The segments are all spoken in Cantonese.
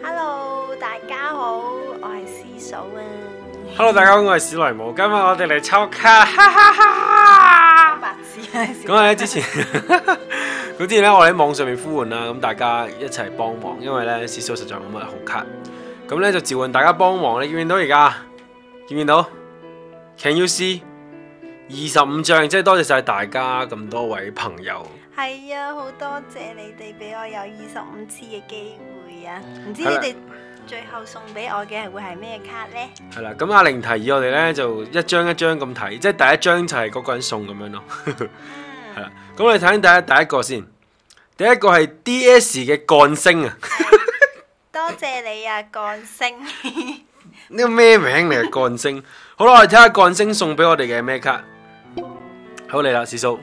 Hello，大家好，我係思嫂啊。 Hello， 大家好，我係史萊姆，今日我哋嚟抽卡，哈哈哈！ 白痴啊！ 咁咧之前，之前咧我喺網上面呼喚啦，咁大家一齊幫忙，因為咧史嫂實在冇乜好卡，咁咧就召喚大家幫忙。你見唔見到而家？見唔見到 ？Can you see？ 25張，即係多謝晒大家咁多位朋友。 係啊，好多謝你哋俾我有25次嘅機會啊！唔知你哋最後送俾我嘅會係咩卡呢？ 係啦，咁阿玲提議我哋咧就一張一張咁睇，即係第一張就係嗰個人送咁樣咯。係啦，咁我哋睇第一個先。第一個係 DS 嘅幹星啊！ 多謝你啊，幹星！ 呢個咩名嚟啊？幹星。好啦，我哋睇下幹星送俾我哋嘅咩卡。好嚟啦，史叔。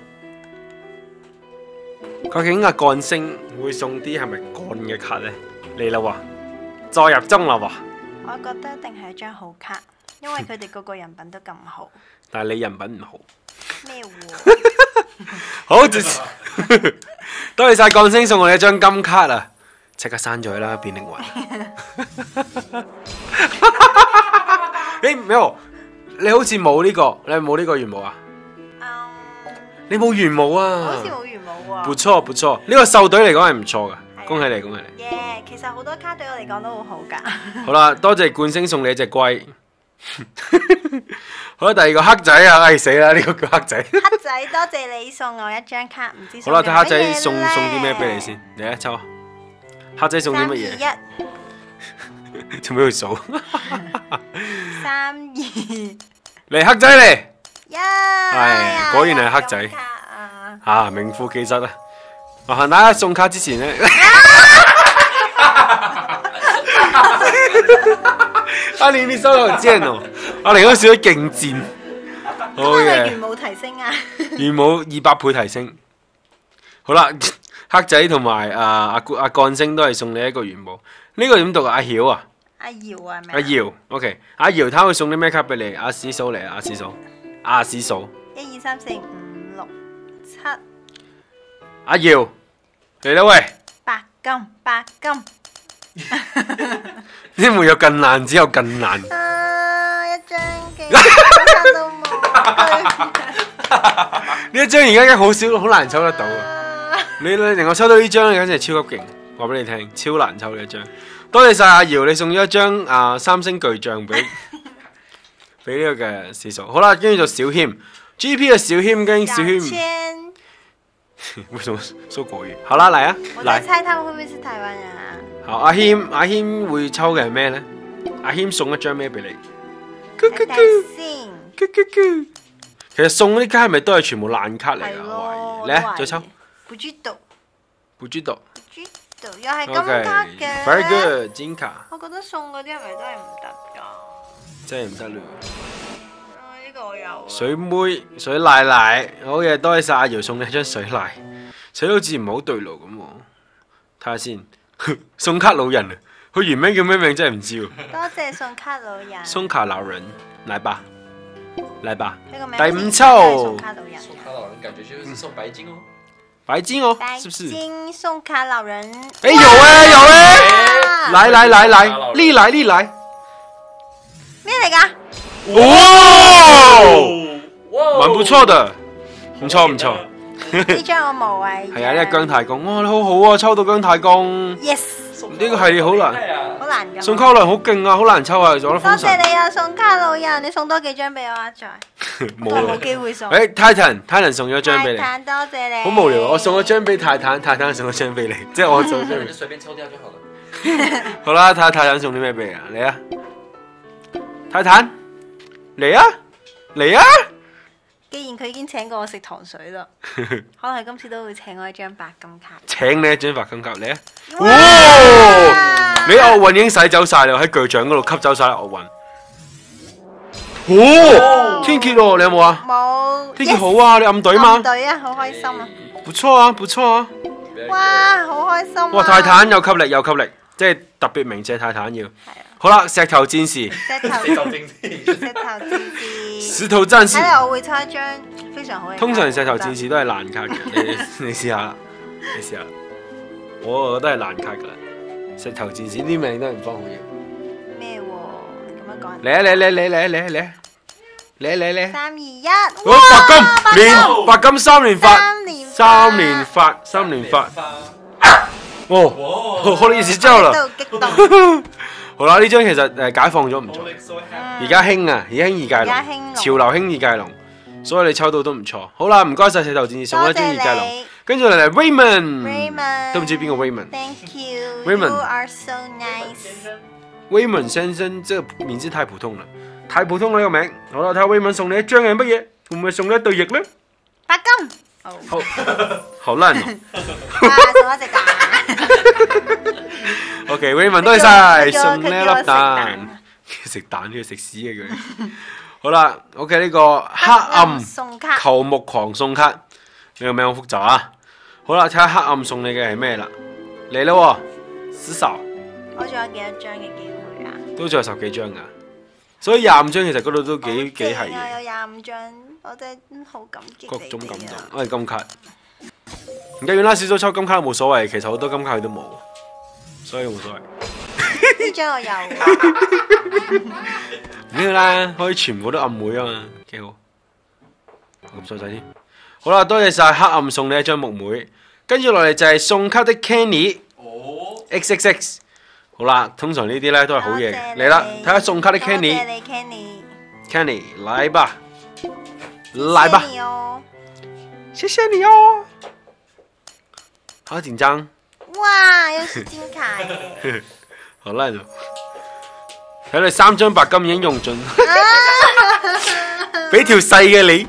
究竟阿幹星會送啲係咪幹嘅卡呢？嚟啦喎，再入針啦喎。 我覺得一定係一張好卡，因為佢哋個個人品都咁好。 但係你人品唔好。 咩喎？ 好，多謝晒幹星送我哋一張金卡啊！即刻刪咗佢啦，變靈魂。誒，Mel，你好似冇呢個，你係冇呢個元毛啊？你冇元毛啊？ 好似冇元毛喎。 不錯不錯，呢個獸隊嚟講係唔錯噶，恭喜你恭喜你。 耶，其實好多卡對我嚟講都好好㗎。 好啦，多謝冠星送你一隻龜。好啦，第二個黑仔啊，唉死啦，呢個叫黑仔。 黑仔，多謝你送我一張卡，唔知好啦，睇黑仔送啲咩俾你先，嚟啊抽啊！黑仔送啲乜嘢？ 3、2、1， 做咩去數 3、2， 嚟黑仔嚟。 係果然係黑仔啊！名副其實啊！麻煩大家送卡之前咧，阿玲你收得好賤哦！阿玲嗰少咗勁賤，好嘅。 元武提升啊！ 元武200倍提升。好啦，黑仔同埋阿幹星都係送你一個元武。呢個點讀啊？阿曉啊？ 阿姚係咪？ 阿姚 ，OK。阿姚睇會送啲咩卡俾你？阿史嫂嚟啊！阿史嫂，阿史嫂。 1、2、3、4、5、6、7。 阿姚嚟啦喂！ 白金，白金。 呢沒有更難，只有更難。 一張嘅，一張都冇。 呢一張而家已經好少，好難抽得到啊！你令我抽到呢張，簡直係超級勁，話俾你聽，超難抽呢一張。多謝晒阿姚，你送咗一張三星巨像俾呢個嘅史嫂。好啦，跟住就小謙 ，GP 嘅小謙跟小謙。為什麼說國語？好啦，嚟啊！ 我在猜他們會唔會是台灣人啊？ 好，阿謙會抽嘅係咩呢？阿謙送一張咩俾你？其實送嗰啲卡係咪都係全部爛卡嚟㗎？我懷疑。嚟啊，再抽。 不知道。 不知道。 又係金卡嘅。 Very good，金卡。 我覺得送嗰啲係咪都係唔得㗎？ 真係唔得了。 呢個我有。 水妹、水奶奶，好嘅，多謝晒阿姚送你一張水奶，水好似唔係好對路咁喎。睇下先，送卡老人啊，佢原名叫咩名真係唔知喎。 多謝送卡老人。 送卡老人，來吧，來吧。 第 5抽。 送卡老人。 送卡老人感覺就是送白金哦。 白金哦，是不是？ 白金送卡老人。 哎，有哎，有哎！來，歷來。 咩嚟㗎？ 哇，蠻不錯的，唔錯。 呢張我無謂。 係啊，呢個姜太公，哇，你好好啊，抽到姜太公。 Yes。 呢個系列好難， 好難㗎。 送卡老人好勁啊，好難抽啊，做得封神。 多謝你啊，送卡老人，你送多幾張俾我啊，再。冇機會送。 誒，Titan 送咗一張俾你。 泰坦多謝你。 好無聊，我送咗張俾泰坦送咗張俾你，即係我送張。 就隨便抽掉就好了。 好啦，睇下泰坦送啲咩俾你啊，嚟啊！泰坦，嚟啊！ 既然佢已經請過我食糖水啦，可能佢今次都會請我一張白金卡。 請你一張白金卡，嚟啊！哇！你奧運已經洗走晒啦，喺巨像嗰度吸走晒奧運。天蠍喎，你有冇啊？ 冇。 天蠍好啊，你暗隊嘛？ 暗隊啊，好開心啊！ 不錯啊！ 哇，好開心啊！ 哇，泰坦有吸力，即係特別鳴謝泰坦要。好啦，石頭戰士。石頭戰士。 睇嚟我會抽一張非常好嘅。 通常石頭戰士都係爛卡嘅，你試下啦，我覺得係爛卡噶啦。 石頭戰士啲名都係唔方好嘢。 咩喎？你咁樣講。 嚟啊嚟嚟嚟嚟嚟嚟嚟嚟嚟！ 3、2、1， 哇！白金連白金3連發， 三連發三連發。哦，我哋意思之後啦。 喺度激動。 好啦，呢張其實解放咗唔錯，而家興啊，而家興二界而家興龍， 龍潮流興二界龍，所以你抽到都唔錯。好啦，唔該晒石頭戰士送一張二界龍，跟住嚟 Raymond，都唔知邊個 Raymond。 Thank you. Raymond You are so nice. Raymond 先生，這個名字太普通啦，太普通啦呢個名。好啦，睇下 Raymond 送你一張係乜嘢？會唔會送你一對翼咧？ 白金。好。 好爛哦。 送一隻蛋。 OK，Raymond 多謝晒，送呢一粒蛋。食蛋呢個食屎嘅佢。好啦，OK 呢個黑暗送卡。 球木狂送卡，呢個名好複雜啊。好啦，睇下黑暗送你嘅係咩啦？嚟啦喎，死手。 我仲有幾多張嘅機會啊？ 都仲有10幾張噶，所以25張其實嗰度都幾係係啊， 嘅。 有25張，我真係好感激各你哋啊種感動，我係金卡。唔緊要啦，少少抽金卡都冇所謂，其實好多金卡佢都冇，所以冇所謂。 呢張我有啊。 唔緊要啦，可以全部都暗妹啊嘛，幾好。咁衰仔添。好啦，多謝晒黑暗送你一張木妹，跟住落嚟就係送卡的 Kenny 哦， XXX。好啦，通常呢啲咧都係好嘢嘅。 多謝你嚟啦，睇下送卡的多謝 Kenny。 你 Kenny。 Kenny 來吧，來吧謝謝，你哦。 謝謝你哦。好緊張， 哇，又是金卡耶！ 好爛哦！睇你3張白金已經用盡，俾條細嘅你。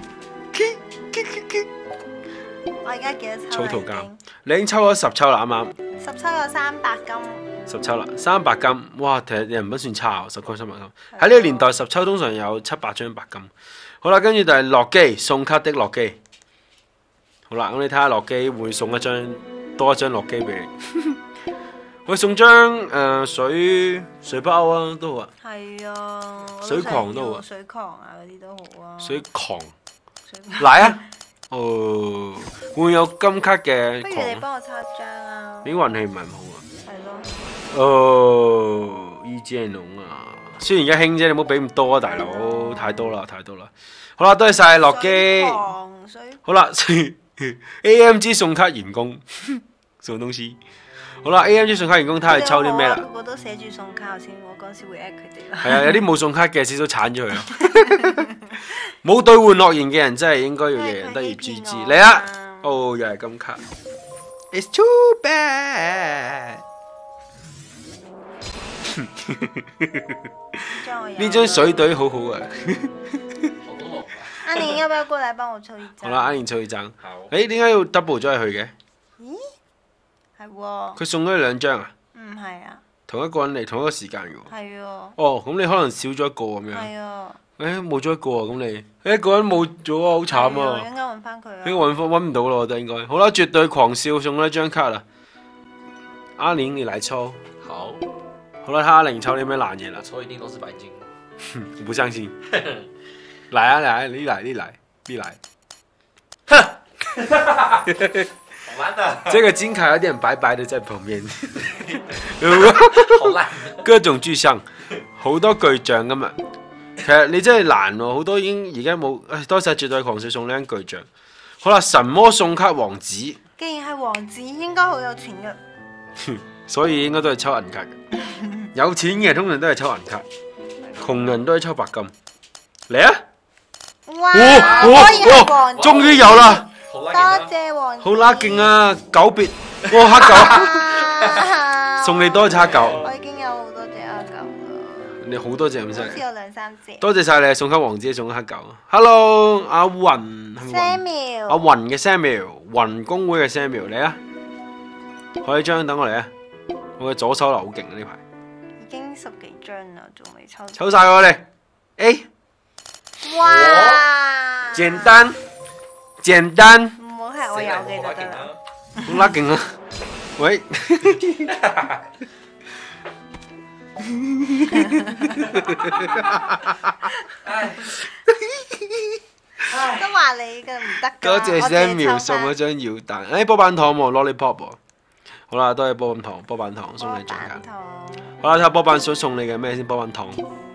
我而家幾多抽草圖鑑啦已經？ 你已經抽咗10抽啦，啱啱 10抽有300金。 10抽啦，300金，哇！其實人品算差喎，10抽300金。喺呢個年代10抽通常有700張白金。好啦，跟住就係洛基送卡的洛基。好啦，咁你睇下洛基會送多一張洛基俾你。會送張水包啊，都好啊。 係啊。我水狂都好啊水狂啊嗰啲都好啊。 水狂水嚟啊！哦，會有金卡嘅不如你狂， 幫我抽一張啊。 你運氣唔係咁好啊。 係咯。 哦，意見濃啊！雖然而家興啫，你唔好俾咁多啊，大佬，太多啦，太多啦。好啦，多謝晒洛基。 水狂水好啦，AMG 送卡員工送東西。好啦，AMG 送卡員工睇下你抽啲咩啦。 個個都寫住送卡先，我嗰陣時會 at 佢哋啦。 係啊，有啲冇送卡嘅，少少鏟咗佢咯。冇兌換諾言嘅人真係應該要人人得而誅之。嚟啊！哦，又係金卡。It's too bad。呢張水隊好好啊！ 好多樂。 阿年要不要過來幫我抽一張？ 好啦，阿年抽去爭。 好。 誒，點解要 double 咗佢嘅？ 咦？係喎。 佢送咗你2張啊？ 唔係啊。 同一個人嚟，同一個時間嘅喎。 係啊。 哦，咁你可能少咗一個咁樣。 係啊。 誒，冇咗一個啊，咁你一個人冇咗啊，好慘啊！ 應該揾翻佢啊。 應該揾唔到咯，我覺得應該。好啦，絕對狂笑送咗一張卡啦。阿玲你嚟抽。 好， 好啦，睇下阿玲抽啲咩爛嘢啦。 抽一定都是白金。 我不相信。嚟啊嚟啊，你嚟你嚟你嚟。哼！ 好爛的。 這個金卡有點白白的在旁邊。 好爛。 各種巨象，好多巨象㗎嘛。其實你真係難喎，好多已經而家冇。多謝絕對狂笑送呢張巨象。好啦，神魔送卡王子。 既然係王子，應該好有錢嘅。 所以應該都係抽銀卡嘅。有錢嘅通常都係抽銀卡，窮人都係抽白金。嚟啊！ 哇！ 哇果然係王子。 終於有啦！ 多好爛啊！ 謝王子。 好啦，勁啊！狗別，哇黑狗， 啊送你多隻黑狗。 我已經有好多隻黑狗啦， 你好多隻咁犀利。 好似有2-3隻。 多謝晒你送給王子，送咗黑狗。Hello，阿雲，係咪雲？阿 Samuel。 雲嘅 Samuel，雲公會嘅 Samuel，嚟啊！開一張等我嚟啊！我嘅左手流好勁啊呢排。 已經10幾張啦，仲未抽。 抽晒我哋 A， 哇！ 簡單，簡單， 唔好係我有嘅就得啦。 好啦勁啊！喂。 都話你嘅唔得㗎。 多謝 Samuel 送咗張妖蛋，波板糖喎 Lollipop 喎。 好啦，多謝波板糖，波板糖送你獎卡。 糖。 好啦，睇下波板想送你嘅咩先？波板糖。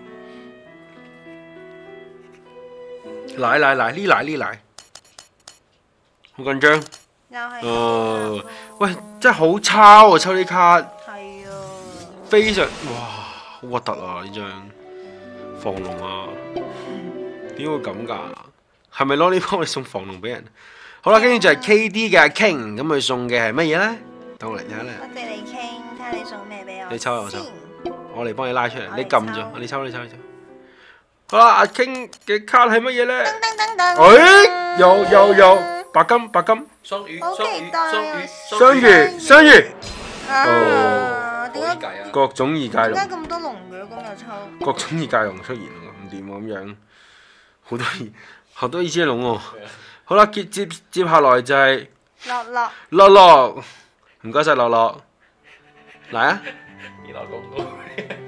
奶，呢奶，好緊張。 又係。 喂，真係好抄啊！抽啲卡， 係啊。 非常哇，好核突啊！呢張防龍啊，點會咁㗎？係咪攞呢幫你送防龍俾人？好啦，跟住就係 KD 嘅 King，咁佢送嘅係乜嘢咧？等我嚟睇下咧。 多謝你傾，睇下你送咩俾我。 你抽我抽先。 我嚟幫你拉出嚟， 我嚟你撳抽住，你抽。好啦，阿 King 嘅卡係乜嘢咧？ 噔。 誒，有白金， 雙魚， 好雙期待啊雙魚， 啊！點解好易計啊！ 各種異界點解龍， 咁多龍嘅？今日抽。 各種異界龍出現喎，唔掂喎咁樣，好多異隻龍喎。好啦，接下來就係樂， 樂，唔該晒樂，嚟啊！ 原來咁多。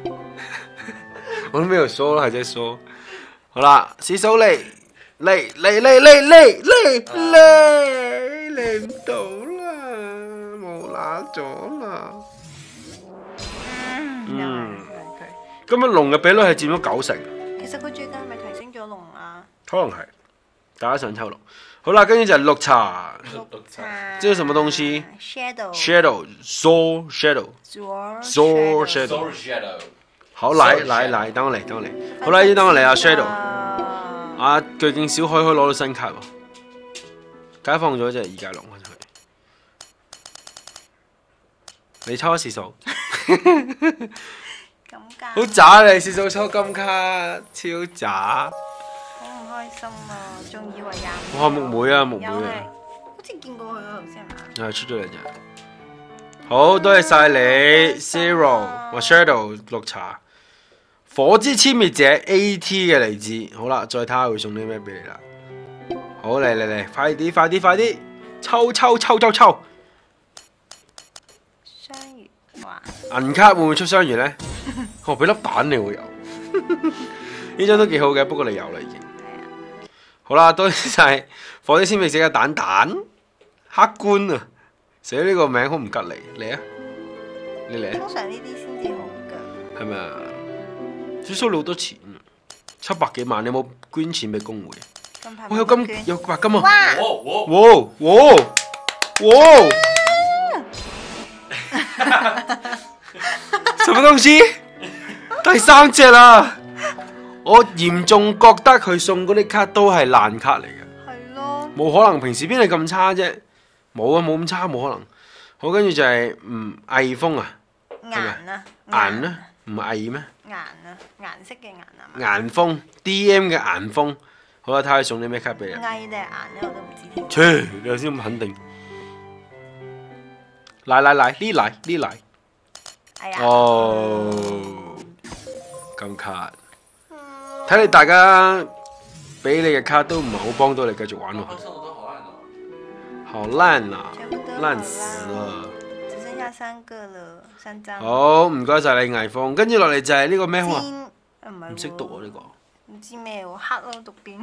我都沒有說了，還在說。好啦，洗手嚟唔到啦，冇拿咗啦。今日龍嘅比率係佔咗90%， 其實佢最近係咪提升咗龍啊？ 可能係大家想抽龍。好啦，跟住就係綠茶，這是什麼東西？Shadow Soul Shadow。 好嚟，等我嚟。好啦，依等我嚟啊 Shadow。啊，巨勁小海可以攞到新卡喎，解放咗隻異界龍佢。你抽一次數，好渣你次數抽金卡，超渣。 好唔開心啊！仲以為廿五。 哇，木妹啊， 好似見過佢啊，頭先係嘛？ 係出咗兩隻。好多謝晒你 Zero 或 Shadow 綠茶。火之殲滅者 AT 嘅嚟自，好啦，再睇下會送啲咩俾你啦。好嚟，快啲，抽！ 雙魚哇！ 銀卡會唔會出雙魚呢？我俾粒蛋你會有，呢張都幾好嘅，不過你有啦已經。好啦，多謝晒火之殲滅者嘅蛋黑官啊，寫呢個名好唔吉利，嚟啊，你嚟啊！ 通常呢啲先至好㗎。 係咪啊？少收你好多錢，700幾萬，你有冇捐錢俾工會？我有金有白金啊！哇！什麼東西？第3隻啦！我嚴重覺得佢送嗰啲卡都係爛卡嚟嘅。 係咯。 冇可能，平時邊係咁差啫？冇啊，冇咁差，冇可能。好，跟住就係翳風啊！顏啊，唔係翳咩？ 顏色嘅顏啊嘛。 顏風 DM 嘅顏風，好啦，睇下佢送啲咩卡俾你。 翳定係顏咧，我都唔知添。 切，你頭先咁肯定。呢奶。 哎呀。 哦，金卡。睇你大家俾你嘅卡都唔係好幫到你繼續玩落去。好爛啊！爛死啊！ 只剩下3個了，3張。 好，唔該晒你翳風，跟住落嚟就係呢個咩空啊？ 唔識讀啊呢個。 唔知咩喎，黑咯讀邊。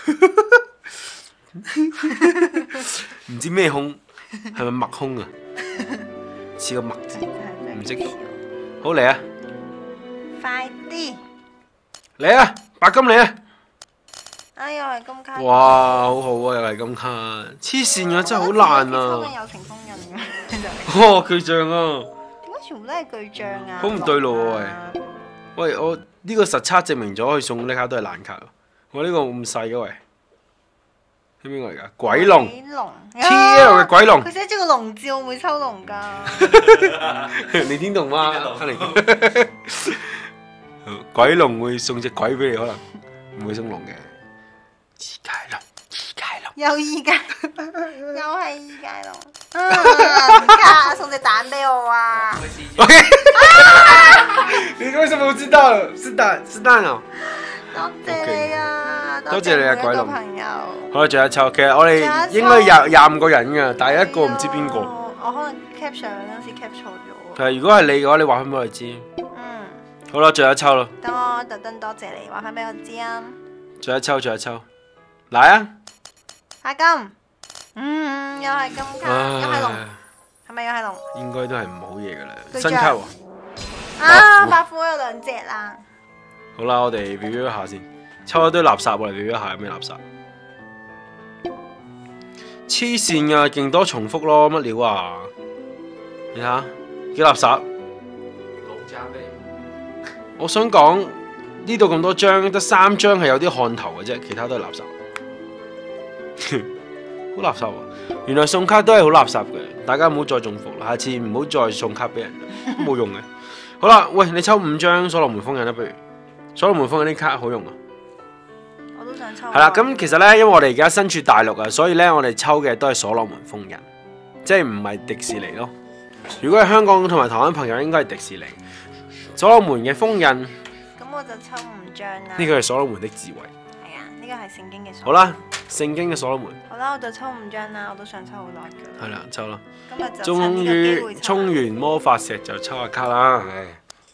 唔知咩空，係咪麥空啊？似個麥字，唔識讀。好嚟啊！ 快啲嚟啊！白金嚟啊！ 哎又係金卡。 哇，好好啊，又係金卡，黐線嘅真係好爛啊！ 有情封印嘅。 哦，巨像啊！ 點解全部都係巨像啊？ 好唔對路啊喂！我呢個實測證明咗佢送呢卡都係爛卡。我呢個咁細嘅喂，係邊個嚟㗎？鬼龍 TL 嘅鬼龍。 佢寫咗個龍字，我唔會抽龍㗎。 你天龍嗎？鬼龍會送隻鬼俾你，可能唔會送龍嘅。異界龍， 又異界，又係異界龍。唔卡，送隻蛋俾我啊！ OK， 你為什麼不知道？是蛋哦。 多謝你啊！ 多謝你啊，鬼龍朋友。 好啦，仲有一抽，其實我哋應該廿5個人㗎，但係一個唔知邊個。 我可能 cap 相嗰陣時 cap 錯咗。 係，如果係你嘅話，你話翻俾我哋知。好啦，仲有一抽咯。 等我特登多謝你，話翻俾我知啊。 仲有一抽，嚟啊！ 白金，又係金卡，又係龍，係係咪又係龍？ 應該都係唔好嘢噶啦。 對象新卡喎。 啊，白虎有兩隻啦。 好啦，我哋 review 一下先，抽一堆垃圾我嚟 review 一下有咩垃圾。黐線啊，勁多重複咯，乜料啊？你睇下幾垃圾。 龍加杯， 我想講呢度咁多張，得3張係有啲看頭嘅啫，其他都係垃圾。好垃圾喎！原來送卡都係好垃圾嘅，大家唔好再中伏啦，下次唔好再送卡俾人，冇用嘅。好啦，喂，你抽5張所羅門封印啦，不如所羅門封印啲卡好用啊！ 我都想抽。 係啦，咁其實呢，因為我哋而家身處大陸啊，所以呢，我哋抽嘅都係所羅門封印，即係唔係迪士尼咯。如果係香港同埋台灣朋友，應該係迪士尼。所羅門嘅封印，咁我就抽5張啦。 呢個係所羅門的智慧。 係啊，呢個係聖經嘅所羅門。 好啦，聖經嘅所羅門。 好啦，我就抽5張啦，我都想抽好耐㗎。 係啦，抽啦。 今日就趁呢個機終於會抽。 衝完魔法石就抽下卡啦，唉。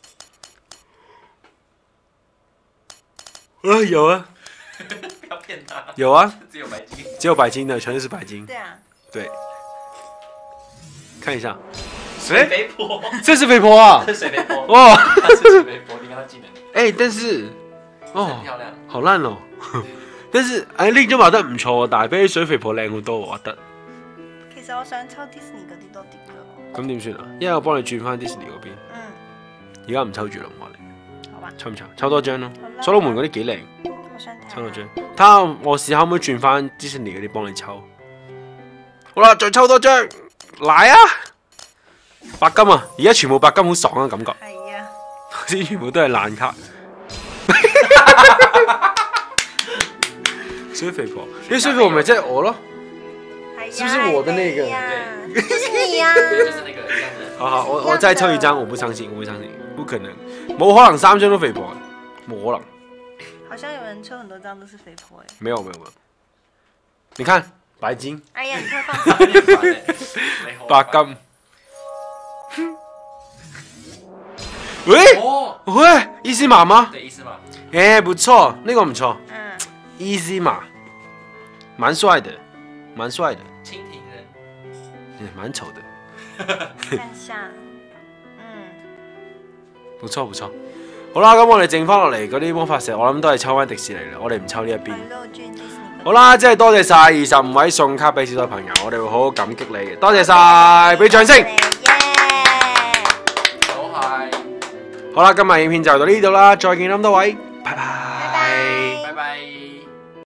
有啊， 不要騙他， 有啊， 只有白金， 只有白金的，全都是白金。 對啊。 對，看一下， 水肥婆， 這是肥婆啊！ 是水肥婆， 哇， 他是水肥婆，你看他技能， 哎，但是，哦很，漂亮， 好爛哦。但是，哎，拎咗馬得唔錯，但係比起水肥婆靚好多，我覺得。 其實我想抽 Disney 嗰啲多啲㗎。 咁點算啊？因為我幫你轉翻 Disney 嗰邊， 嗯， 而家唔抽住啦，我哋好吧。 抽唔抽？抽多張咯好。啦所羅門嗰啲幾靚， 我想睇。 抽多張。睇下我試下可唔可以轉翻 Disney 嗰啲幫你抽。好啦，再抽多張，嚟啊！白金啊！而家全部白金好爽啊，感覺。 係啊。 頭先全部都係爛卡。水肥婆，啲水肥婆咪即係我咯。 係啊。 是不是我的那個係啊就是你啊。 对，就是那個一樣的， 好好，我再抽一張，我不相信，我不相信，不可能，冇可能3張都肥婆，冇可能。 好像有人抽很多張都是肥婆哎。 沒有沒有沒有，你看白金、 哎呀，你快放手。 很煩欸白金，喂哦， 喂，伊斯瑪嗎？ 對，意思嘛， 誒，不錯，那個唔錯， 嗯。 伊斯瑪，蠻帥的，蠻帥的， 蜻蜓人， 蠻醜的， 看下。嗯。 不錯不錯。好啦，咁我哋剩翻落嚟嗰啲魔法石，我諗都係抽翻迪士尼啦，我哋唔抽呢一邊。 係咯，轉 Disney。 好啦，真係多謝晒25位送卡俾小隊朋友，我哋會好好感激你嘅，多謝晒，俾掌聲。 耶！ 都係。 好啦，今日影片就到呢度啦，再見咁多位，拜拜。